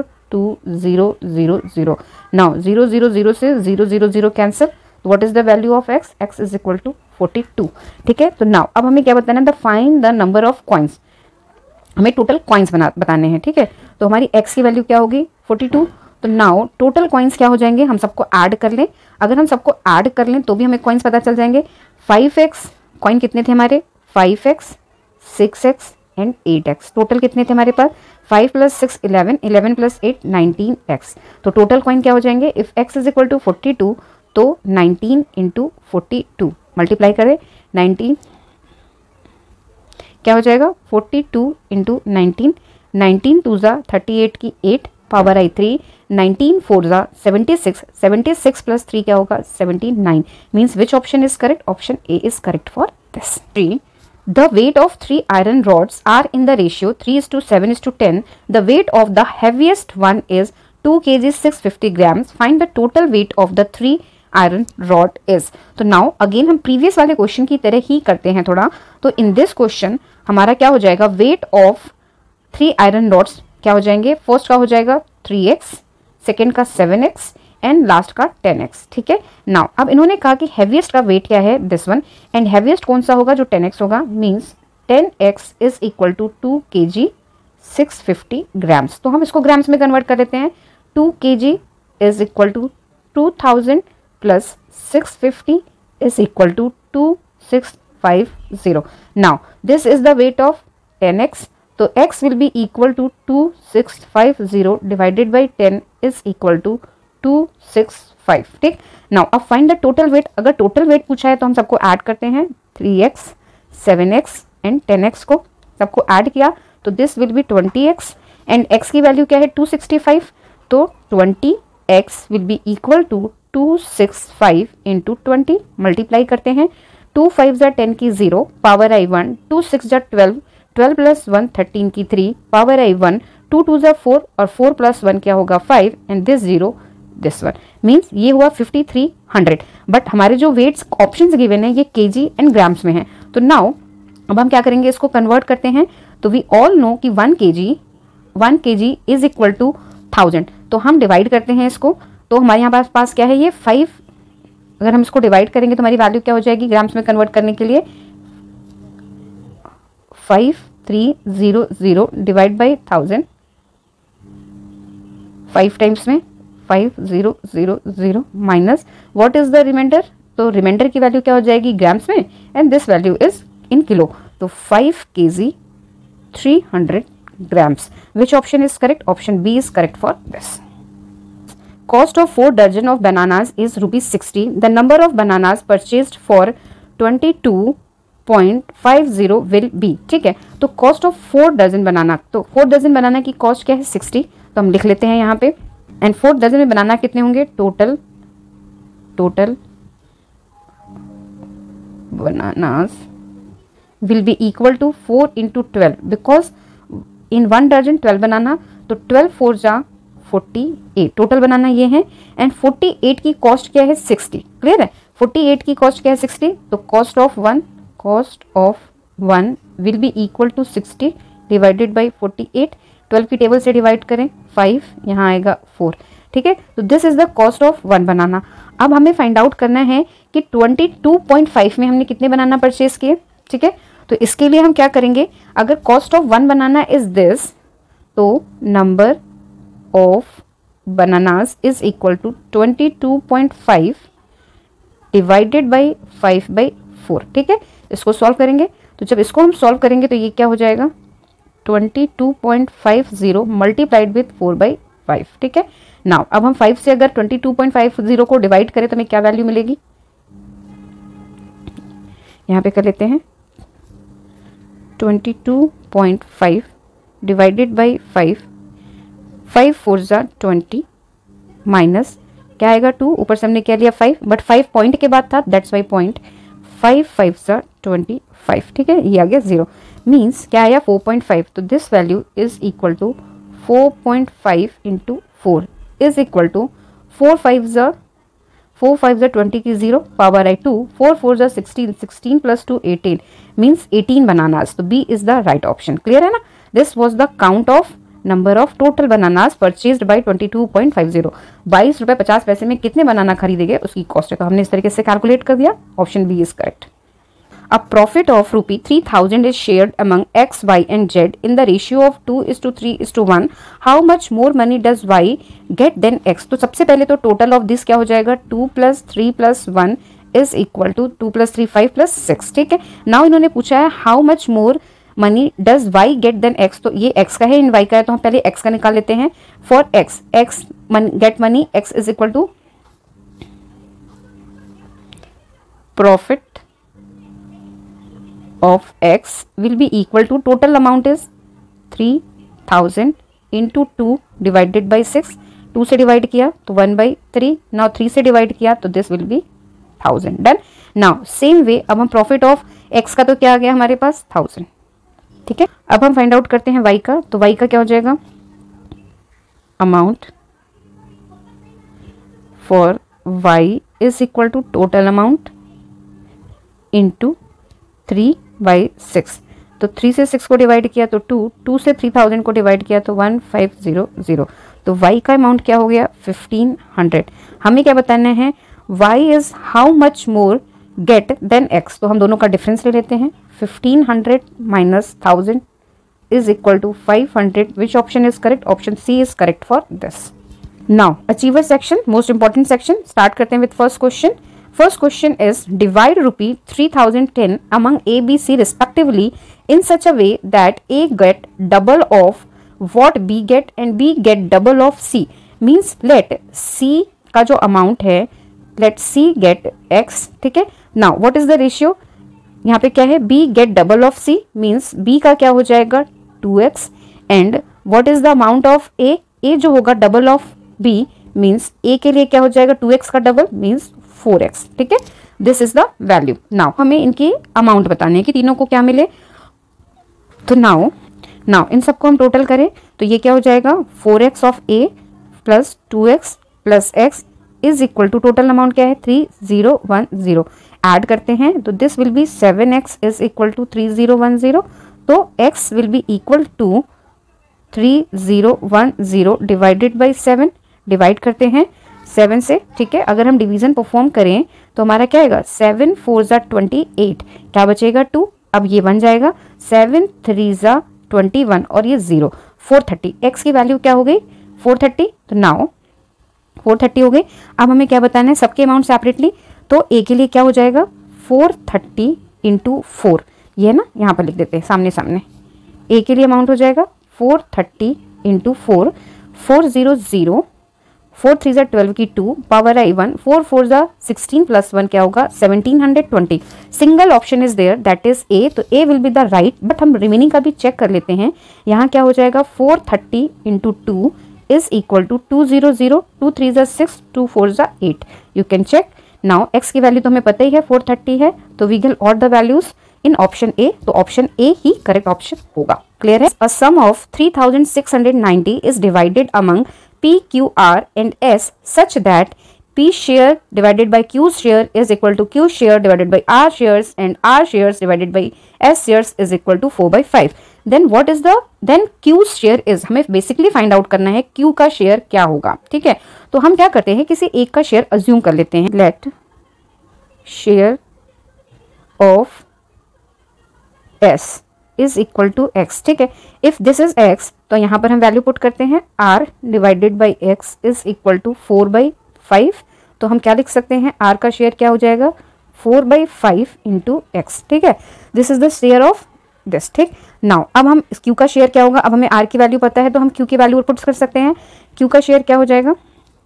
42000. now 000 से 000 कैंसिल, तो what is the value of x? x is equal to 42. ठीक है, तो नाउ अब हमें क्या बताना है? The find the number of coins. हमें टोटल कॉइन्स बताने हैं. ठीक है, तो हमारी x की वैल्यू क्या होगी? 42. तो नाउ टोटल कॉइन्स क्या हो जाएंगे? हम सबको ऐड कर लें. अगर हम सबको ऐड कर लें तो भी हमें कॉइन्स पता चल जाएंगे. 5x कॉइन कितने थे हमारे? 5x, 6x and 8x. Total कितने थे हमारे पास? 5 plus 6 11, 11 plus 8 19x. तो टोटल कॉइन क्या हो जाएंगे? If x is equal to 42 तो 19 इंटू 42 मल्टीप्लाई करें. 19 क्या हो जाएगा? 42 इंटू 19, 19 2 जा 38 की 8 पावर आई 3, 19 4 जा 76, 76 प्लस 3 क्या होगा? 79. Means which option is correct? Option A is correct for this. 3. The weight of 3 iron rods are in the ratio 3:7:10. The weight of the heaviest one is 2 kg 650 grams. Find the total weight of the 3 iron rod is. तो now again हम previous वाले question की तरह ही करते हैं थोड़ा. तो in this question हमारा क्या हो जाएगा, weight of 3 iron rods क्या हो जाएंगे, फर्स्ट का हो जाएगा 3x, सेकेंड का 7x एंड लास्ट का 10x. ठीक है. नाउ अब इन्होंने कहा कि हैवीएस्ट का वेट क्या है, दिस वन, एंड हैवीएस्ट कौन सा होगा, जो 10x होगा. Means 10x is equal to 2 kg 650 grams. तो हम इसको ग्राम्स में कन्वर्ट कर देते हैं. 2 kg is equal to 2000 plus 650 is equal to 2650. Now this is the weight of 10x. तो x will be equal to 2650 divided by 10 is equal to 265. ठीक. Now अब फाइंड द टोटल वेट. अगर total weight पूछा है तो हम सबको add करते हैं. 3x 7x एंड 10x को सबको ऐड किया तो this will be 20x and x की वैल्यू क्या है 265. तो 20x will be equal to 265 into 20. Multiply करते हैं. 2 5 जा 10 की 0 पावर आई 1, 2 6 जा 12, 12 प्लस 1 13 की 3 पावर आई 1, 2 2 जा 4 और 4 प्लस 1 क्या होगा 5 and this 0 this one. Means ये हुआ 5300. बट हमारे जो वेट्स ऑप्शंस गिवन है ये केजी एंड ग्राम्स में है. तो नाउ अब हम क्या करेंगे, इसको कन्वर्ट करते हैं. तो वी ऑल नो कि 1 kg इज इक्वल टू 1000. तो हम डिवाइड करते हैं इसको. तो हमारे यहाँ पास क्या है, ये 5. अगर हम इसको डिवाइड करेंगे तो हमारी वैल्यू क्या हो जाएगी ग्राम्स में कन्वर्ट करने के लिए, 5300 डिवाइड बाई 1000. 5 टाइम्स में 5000 minus what is the reminder. तो रिमाइंडर की वैल्यू क्या हो जाएगी ग्राम्स में and this value is in kilo. तो 5 kg 300 grams. Which option is correct? Option B is correct for this. Cost of 4 dozen of bananas is ₹60. The number of bananas purchased for 22.50 will be. ठीक है. तो cost of 4 dozen बनाना, तो 4 dozen बनाना की cost क्या है 60. तो हम लिख लेते हैं यहाँ पे. एंड 4 dozen में बनाना कितने होंगे, total bananas will be equal to 4 into 12 because in 1 dozen 12 banana. तो 12 4 जा 48 टोटल बनाना ये है. एंड 48 की कॉस्ट क्या है 60. क्लियर है. 48 की कॉस्ट क्या है 60. तो cost of 1 will be equal to 60 divided by 48. 12 की टेबल से डिवाइड करें 5, यहाँ आएगा 4. ठीक है. तो this is the cost of 1 banana. अब हमें फाइंड आउट करना है कि 22.5 में हमने कितने बनाना परचेज किए. ठीक है. तो इसके लिए हम क्या करेंगे, अगर cost of 1 banana is this, तो number of bananas is equal to 22.5 divided by 5/4. ठीक है. इसको सॉल्व करेंगे. तो जब इसको हम सॉल्व करेंगे तो ये क्या हो जाएगा 22.50 मल्टीप्लाइड विथ 4/5. ठीक है. नाउ अब हम 5 से अगर 22.50 को डिवाइड करें तो हमें क्या वैल्यू मिलेगी, यहाँ पे कर लेते हैं 22.5 डिवाइडेड बाई 5, 5 4 जा 20 माइनस क्या आएगा 2, ऊपर से हमने क्या लिया 5, बट 5 पॉइंट के बाद था दैट्स वाई पॉइंट. 5 5 जा 25. ठीक है. ये आ गया 0. मीन्स क्या आया 4.5. तो this value is equal to 4.5 into 4 is equal to 4 5 जा 20 की 0 पावर आई 2, 4 4 जा 16, 16 प्लस 2 18 मीन्स 18 बनानास. तो B is the right option. Clear है ना. This was the count of number of total bananas purchased by 22.50. 22 रुपये 50 पैसे में कितने बनाना खरीदे गए उसकी कॉस्ट है. तो हमने इस तरीके से कैलकुलेट कर दिया. Option B is correct. A profit of ₹3000 is shared among X, Y and Z in the ratio of 2:3:1. How much more money does Y get than X? तो सबसे पहले तो टोटल ऑफ दिस क्या हो जाएगा 2 + 3 + 1 is equal to 2 + 3 5 + 6. ठीक है. Now इन्होंने पूछा है how much more money does Y get then X. तो ये X का है इन Y का है तो हम पहले X का निकाल लेते हैं. For X get money X is equal to profit of X will be equal to total amount is 3000 into 2 divided by 6. 2 से डिवाइड किया तो 1/3. नाउ 3 से डिवाइड किया तो this will be 1000. Done. Now same way अब हम profit of X का तो क्या आ गया हमारे पास 1000. ठीक है. अब हम फाइंड आउट करते हैं Y का. तो Y का क्या हो जाएगा amount for y is equal to total amount into 3/6। तो 3 से 6 को डिवाइड किया तो 2, 2 से 3000 को डिवाइड किया तो 1500। तो y का अमाउंट क्या हो गया 1500। हमें क्या बताना है, y is how much more get then x। तो हम दोनों का डिफरेंस ले लेते हैं। 1500 minus 1000 is equal to 500. Which option is correct? Option C is correct for this. Now achiever section, most important section. Start करते हैं with first question. First question is divide rupee 3010 among A, B, C respectively in such a way that A get double of what B get and B get double of C. Means let C का जो amount है, let C get X, ठीक है। Now what is the ratio? यहाँ पे क्या है, B get double of C means B का क्या हो जाएगा 2x and what is the amount of A? A जो होगा double of B means A के लिए क्या हो जाएगा 2x का डबल means 4x, ठीक है। This is the value. नाउ हमें इनकी अमाउंट बताने है कि तीनों को क्या मिले। तो नाउ इन सबको हम टोटल करें तो ये क्या हो जाएगा 4x of A plus 2x plus x is equal to total amount क्या है 3010। ऐड करते हैं तो this will be 7x is equal to 3010। तो x will be equal to 3010 divided by 7। Divide करते हैं 7 से, ठीक है। अगर हम डिवीजन परफॉर्म करें तो हमारा क्या आएगा 7 4 ज़ा 28, क्या बचेगा 2। अब ये बन जाएगा 7 3 ज़ा 21 और ये 0 430। x की वैल्यू क्या हो गई 430। तो नाउ 430 हो गई। अब हमें क्या बताना है सबके अमाउंट सेपरेटली। तो a के लिए क्या हो जाएगा 430 इंटू 4, ये है ना, यहाँ पर लिख देते हैं सामने सामने। a के लिए अमाउंट हो जाएगा 430 इंटू 4, 400, 4 3 ज़ा 12 की 2 पावर आई 1, 4 4 ज़ा 16 प्लस 1 क्या होगा 1720। Single option is there that is A. तो A will be the right, but हम रिमेनिंग का भी चेक कर लेते हैं। यहाँ क्या हो जाएगा 430 इंटू 2 इज इक्वल टू 200, 2 3 ज़ा 6, 2 4 ज़ा 8। You can check. Now x की वैल्यू तो हमें पता ही है 430 है, तो we get all the values in option A. तो ऑप्शन ए ही करेक्ट ऑप्शन होगा। क्लियर है। A sum of 3690 is divided among P, Q, R and S such that P share divided by Q share is equal to Q share divided by R shares and R shares divided by S shares is equal to 4/5. Then what is the Q share is, हमें basically find out करना है Q का share क्या होगा, ठीक है। तो हम क्या करते हैं किसी एक का शेयर अज्यूम कर लेते हैं। Let share of S is equal to x, ठीक है। इफ दिस इज एक्स तो यहाँ पर हम वैल्यू पुट करते हैं R divided by x is equal to 4/5। तो हम क्या लिख सकते हैं आर का शेयर क्या हो जाएगा 4/5 इंटू एक्स, ठीक है। This is the share of this, ठीक। नाउ अब हम क्यू का शेयर क्या होगा, अब हमें आर की वैल्यू पता है तो हम क्यू की वैल्यू पुट कर सकते हैं। क्यू का शेयर क्या हो जाएगा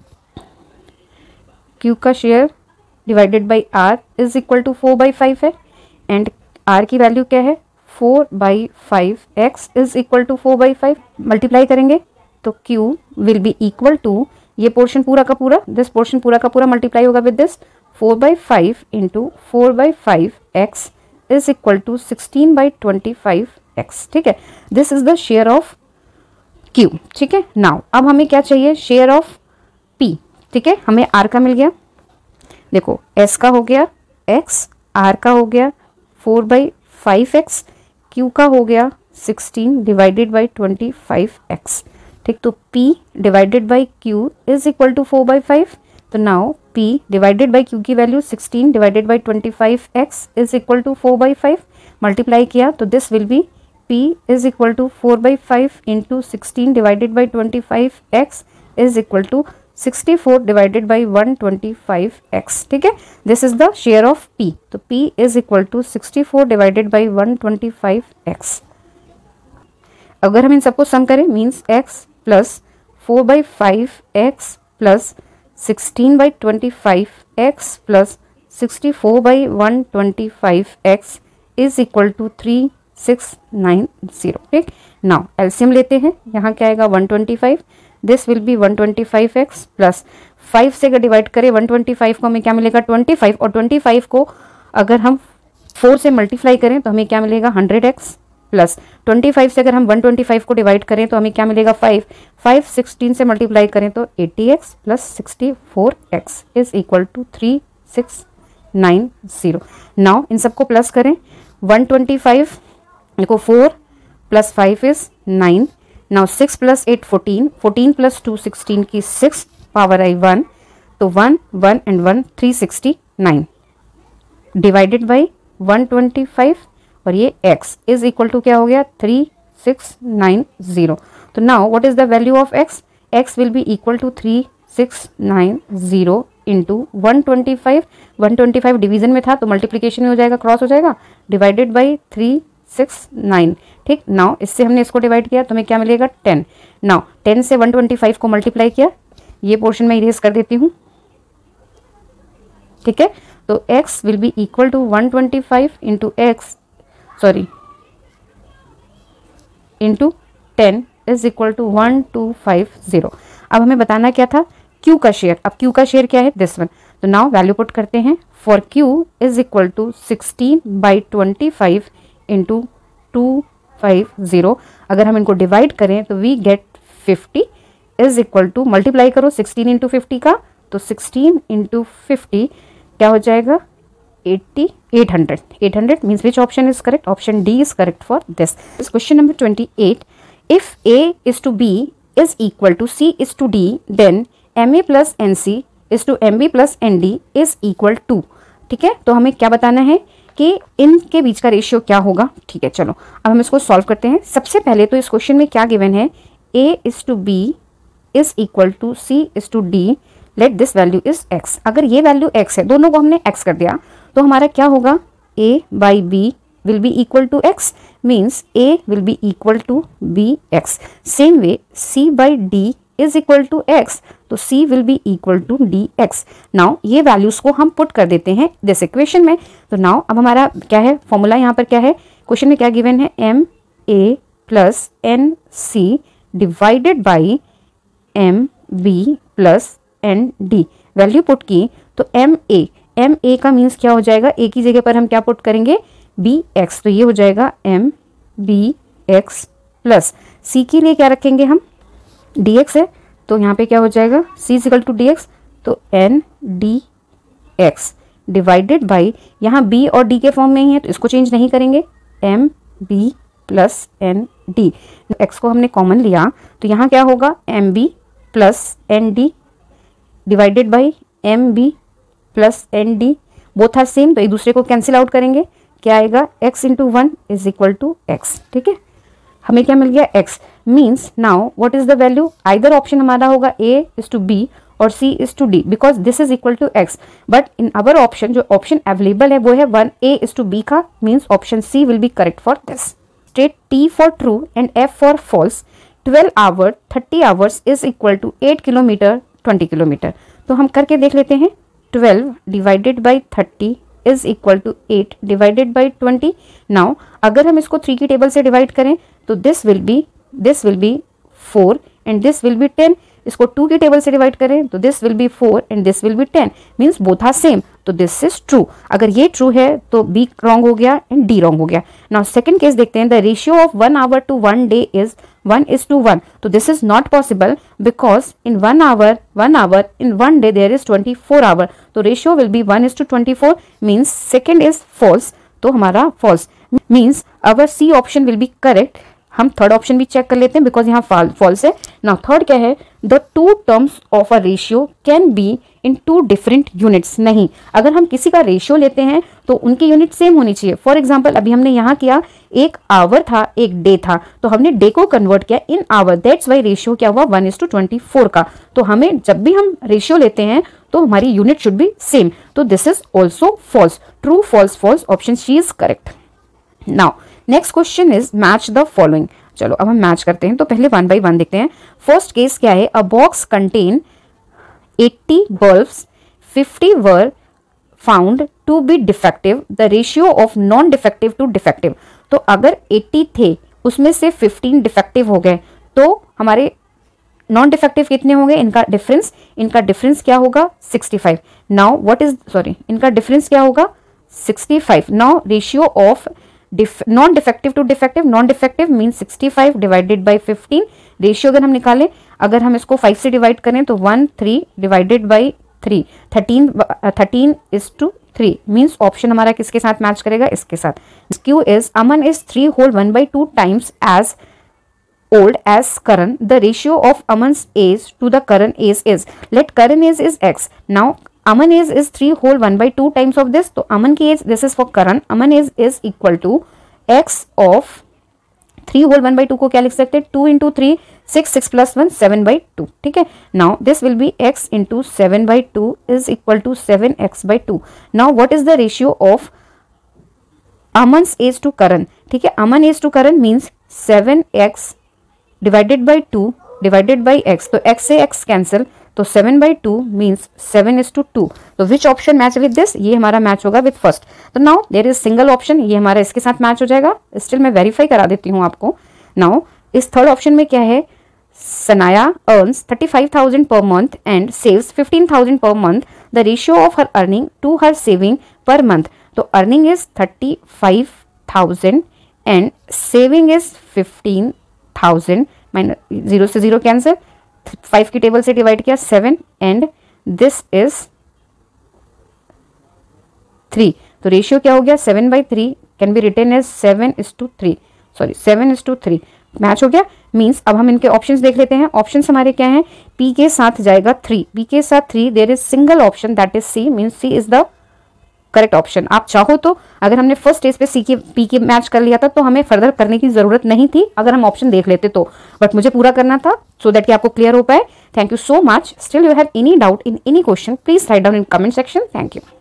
क्यू का share divided by R is equal to 4/5 है एंड आर की वैल्यू क्या है 4/5, x is equal to 4/5। Multiply करेंगे तो q will be equal to ये पोर्शन पूरा का पूरा, दिस पोर्शन पूरा का पूरा मल्टीप्लाई होगा with this 4/5 into 4/5 x is equal to 16/25 x, ठीक है। This is the share of q, ठीक है। नाउ अब हमें क्या चाहिए शेयर ऑफ p, ठीक है। हमें r का मिल गया, देखो s का हो गया x, r का हो गया 4/5x, q का हो गया 16 डिवाइडेड बाई 25x, ठीक। तो p divided by q is equal to 4/5। तो now p divided by q की value 16 divided by 25x is equal to 4/5। Multiply किया तो this will be p is equal to 4/5 into 16 divided by 25x is equal to 64 divided by 125x, ठीक है। This is the share of p। तो p is equal to 64 divided by 125x। अगर हम इन सबको sum करें means x plus 4/5x plus 16/25x plus 64/125x is equal to 3690, ठीक। Now LCM लेते हैं, यहाँ क्या आएगा 125, this will B 125x plus 5 से अगर डिवाइड करें 125 को हमें क्या मिलेगा 25, और 25 को अगर हम 4 से मल्टीप्लाई करें तो हमें क्या मिलेगा 100x प्लस 25 से अगर हम 125 को डिवाइड करें तो हमें क्या मिलेगा 5 16 से मल्टीप्लाई करें तो 80x plus 64x is equal to 3690। Now इन सबको प्लस करें 125 देखो 4 plus 5 is 9। Now 6 plus 8 14 14 plus 2 16 की 6 पावर आई 1 तो 1 1 एंड 1 369 डिवाइडेड बाई 125 और ये x इज इक्वल टू क्या हो गया 3690। तो now what is the value of x? x will be equal to 3690 into 125 125 division में था तो मल्टीप्लीकेशन में हो जाएगा, क्रॉस हो जाएगा, डिवाइडेड बाई 369। ठीक, नाउ इससे हमने इसको डिवाइड किया तो हमें क्या मिलेगा 10। नाउ 10 से 125 को मल्टीप्लाई किया, ये पोर्शन में इरेज कर देती हूँ। ठीक है, तो x will be equal to 125 into x into 10 is equal to 1250। अब हमें बताना क्या था q का शेयर। अब q का शेयर क्या है दिस वन, तो नाउ वैल्यू पुट करते हैं for q is equal to 16/25 into 250। अगर हम इनको डिवाइड करें तो we get 50 is equal to, multiply करो 16 इंटू 50 का तो 16 इंटू 50 क्या हो जाएगा 800 means which option is correct? Option D is correct for this. Question number 28, if a is to b is equal to c is to d then ma plus nc is to mb plus nd is equal to। ठीक है, तो हमें क्या बताना है कि इनके बीच का रेशियो क्या होगा। ठीक है, चलो अब हम इसको सॉल्व करते हैं। सबसे पहले तो इस क्वेश्चन में क्या गिवन है, a is to b is equal to c is to d let this value is x। अगर ये वैल्यू x है, दोनों को हमने x कर दिया तो हमारा क्या होगा a by b will be equal to x means a will be equal to bx। same way c by d is equal to x तो c will be equal to dx। now ये values को हम put कर देते हैं this equation में। तो now अब हमारा क्या है फॉर्मूला, यहाँ पर क्या है क्वेश्चन में क्या गिवन है m a plus n c divided by m b plus n d। Value put की तो m a का मीन्स क्या हो जाएगा, a की जगह पर हम क्या पुट करेंगे bx, तो ये हो जाएगा m bx प्लस c के लिए क्या रखेंगे हम dx है तो यहाँ पे क्या हो जाएगा c इक्वल टू dx तो n dx डिवाइडेड बाई, यहाँ b और d के फॉर्म में ही है तो इसको चेंज नहीं करेंगे, m b plus n d। x को हमने कॉमन लिया तो यहाँ क्या होगा m b plus n d divided by m b plus n d, both are same तो एक दूसरे को कैंसिल आउट करेंगे, क्या आएगा x into 1 is equal to x. ठीक है, हमें क्या मिल गया x means now what is the value, either option हमारा होगा a इज टू b और c is to d because this is equal to x। But in our option जो ऑप्शन अवेलेबल है वो है 1a इज टू b का, means option c will be correct for this. State t for true and f for false 12 hour 30 hours is equal to 8 kilometre 20 kilometre. तो हम करके देख लेते हैं 12 divided by 30 is equal to 8 divided by 20। Now अगर हम इसको 3 की टेबल से डिवाइड करें तो this will be 4 and this will be 10। इसको 2 की टेबल से डिवाइड करें तो this will be 4 and this will be 10 means both are same तो दिस इज ट्रू। अगर ये ट्रू है तो बी रॉन्ग हो गया एंड डी रॉन्ग हो गया। नाउ सेकंड केस देखते हैं, the ratio of 1 hour to 1 day is 1:1 तो this is not possible because in 1 hour in 1 day there is 24 hour तो ratio will be 1:24 means second is false तो हमारा false means our C option will be correct. हम third option भी check कर लेते हैं because यहाँ false है। नाउ थर्ड क्या है, the two terms of a ratio can be in 2 different units. नहीं, अगर हम किसी का रेशियो लेते हैं तो उनकी यूनिट सेम होनी चाहिए। फॉर एग्जाम्पल अभी हमने यहाँ किया एक आवर था एक डे था तो हमने डे को कन्वर्ट किया in hour, that's why ratio क्या हुआ 1:24 का। तो हमें जब भी हम रेशियो लेते हैं तो हमारी यूनिट शुड बी सेम तो this is also false. True false false option C is correct. Now next question is match the following. चलो अब हम मैच करते हैं तो पहले 1 by 1 देखते हैं। फर्स्ट केस क्या है, a box contain 80 bulbs 50 were found to be defective, the ratio of non defective to defective. तो अगर 80 थे उसमें से 15 डिफेक्टिव हो गए तो हमारे नॉन डिफेक्टिव कितने होंगे, इनका डिफरेंस क्या होगा 65। नाउ व्हाट इज इनका डिफरेंस क्या होगा 65। Now ratio of non defective to defective, non defective means 65 divided by 15। Ratio अगर हम निकालें, अगर हम इसको 5 से डिवाइड करें तो 1 3 डिवाइडेड बाई 3, 13:3 मीन्स ऑप्शन हमारा किसके साथ मैच करेगा, इसके साथ। Q is Aman is 3 whole 1/2 times as old as Karan. The ratio of Aman's age to the Karan age is, let Karan age is x. Now Aman age is 3 whole 1/2 times of this. तो Aman की age, this is for Karan, Aman age is equal to x of 3 whole 1/2 को क्या लिख सकते हैं, 2 into 3 6, 6 plus 1 7/2, ठीक है। Now this will be x into 7/2 is equal to 7x/2. Now what is the ratio of Aman's age to Karan, ठीक है। Aman age to Karan means 7x divided by 2 divided by x, तो x से x cancel, तो 7/2 means 7:2। तो which option match with this, ये हमारा match होगा with first. तो now there is single option, ये हमारा इसके साथ मैच हो जाएगा। स्टिल मैं वेरीफाई करा देती हूँ आपको। नाउ इस थर्ड ऑप्शन में क्या है, Sanaya earns 35,000 per month and saves 15,000 per month. The ratio of her earning to her saving per month, तो earning is 35,000 and saving is 15,000, minus 0 से 0 कैंसिल, 5 की टेबल से डिवाइड किया 7 एंड दिस इज 3। तो ratio क्या हो गया, 7/3 can be written as 7:3, sorry 7:3 match हो गया। मीन्स अब हम इनके ऑप्शंस देख लेते हैं। ऑप्शंस हमारे क्या हैं, पी के साथ जाएगा 3, बी के साथ 3, there is single option that is C, means C is the correct option. आप चाहो तो अगर हमने फर्स्ट स्टेज पे सी के पी के मैच कर लिया था तो हमें फर्दर करने की जरूरत नहीं थी अगर हम ऑप्शन देख लेते तो, बट मुझे पूरा करना था सो दैट कि आपको क्लियर हो पाए। Thank you so much. Still you have any doubt in any question, please write down in comment section. Thank you.